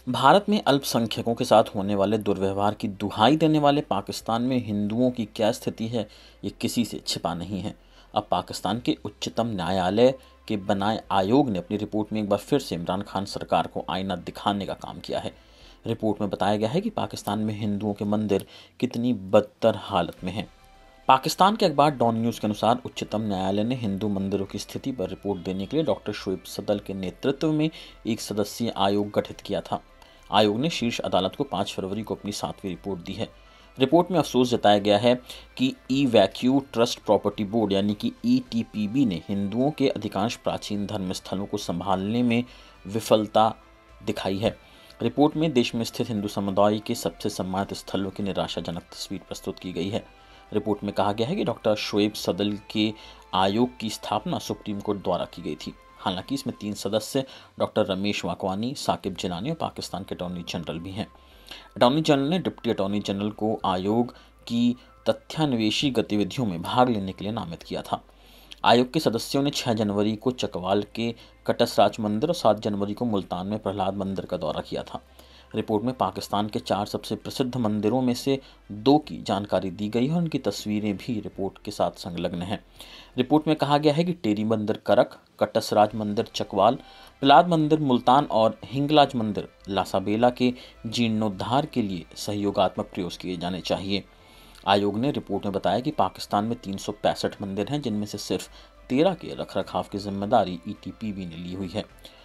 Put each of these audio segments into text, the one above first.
भारत में अल्पसंख्यकों के साथ होने वाले दुर्व्यवहार की दुहाई देने वाले पाकिस्तान में हिंदुओं की क्या स्थिति है, ये किसी से छिपा नहीं है। अब पाकिस्तान के उच्चतम न्यायालय के बनाए आयोग ने अपनी रिपोर्ट में एक बार फिर से इमरान खान सरकार को आईना दिखाने का काम किया है। रिपोर्ट में बताया गया है कि पाकिस्तान में हिंदुओं के मंदिर कितनी बदतर हालत में हैं। पाकिस्तान के अखबार डॉन न्यूज़ के अनुसार उच्चतम न्यायालय ने हिंदू मंदिरों की स्थिति पर रिपोर्ट देने के लिए डॉक्टर शोएब सदल के नेतृत्व में एक सदस्यीय आयोग गठित किया था। आयोग ने शीर्ष अदालत को 5 फरवरी को अपनी 7वीं रिपोर्ट दी है। रिपोर्ट में अफसोस जताया गया है कि ई-वैक्यू ट्रस्ट प्रॉपर्टी बोर्ड यानी कि ETPB ने हिंदुओं के अधिकांश प्राचीन धर्म स्थलों को संभालने में विफलता दिखाई है। रिपोर्ट में देश में स्थित हिंदू समुदाय के सबसे सम्मानित स्थलों की निराशाजनक तस्वीर प्रस्तुत की गई है। रिपोर्ट में कहा गया है कि डॉक्टर शोएब सदल के आयोग की स्थापना सुप्रीम कोर्ट द्वारा की गई थी। हालांकि इसमें 3 सदस्य डॉक्टर रमेश वाकवानी, साकिब जिनानी और पाकिस्तान के अटॉर्नी जनरल भी हैं। अटॉर्नी जनरल ने डिप्टी अटॉर्नी जनरल को आयोग की तथ्यान्वेषी गतिविधियों में भाग लेने के लिए नामित किया था। आयोग के सदस्यों ने 6 जनवरी को चकवाल के कटसराज मंदिर और 7 जनवरी को मुल्तान में प्रहलाद मंदिर का दौरा किया था। रिपोर्ट में पाकिस्तान के 4 सबसे प्रसिद्ध मंदिरों में से 2 की जानकारी दी गई है और उनकी तस्वीरें भी रिपोर्ट के साथ संलग्न हैं। रिपोर्ट में कहा गया है कि टेरी मंदिर करक, कटसराज मंदिर चकवाल, प्रहलाद मंदिर मुल्तान और हिंगलाज मंदिर लासाबेला के जीर्णोद्धार के लिए सहयोगात्मक प्रयास किए जाने चाहिए। आयोग ने रिपोर्ट में बताया कि पाकिस्तान में 365 मंदिर हैं, जिनमें से सिर्फ 13 के रखरखाव की जिम्मेदारी ETPB ने ली हुई है।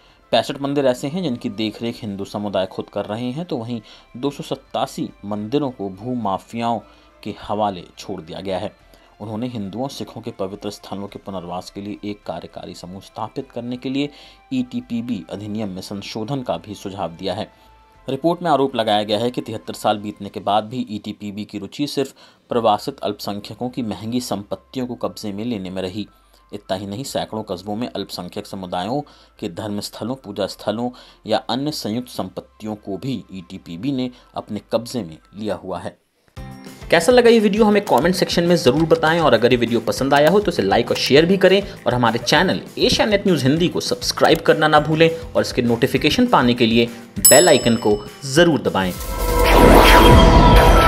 65 मंदिर ऐसे हैं जिनकी देखरेख हिंदू समुदाय खुद कर रहे हैं, तो वहीं 287 मंदिरों को भूमाफियाओं के हवाले छोड़ दिया गया है। उन्होंने हिंदुओं और सिखों के पवित्र स्थलों के पुनर्वास के लिए एक कार्यकारी समूह स्थापित करने के लिए ETPB अधिनियम में संशोधन का भी सुझाव दिया है। रिपोर्ट में आरोप लगाया गया है कि 73 साल बीतने के बाद भी ETPB की रुचि सिर्फ प्रवासित अल्पसंख्यकों की महंगी संपत्तियों को कब्जे में लेने में रही। इतना ही नहीं, सैकड़ों कस्बों में अल्पसंख्यक समुदायों के धर्म स्थलों, पूजा स्थलों या अन्य संयुक्त संपत्तियों को भी ETPB ने अपने कब्जे में लिया हुआ है। कैसा लगा ये वीडियो हमें कमेंट सेक्शन में ज़रूर बताएं, और अगर ये वीडियो पसंद आया हो तो इसे लाइक और शेयर भी करें, और हमारे चैनल एशियानेट न्यूज़ हिंदी को सब्सक्राइब करना ना भूलें, और इसके नोटिफिकेशन पाने के लिए बेल आइकन को ज़रूर दबाएं।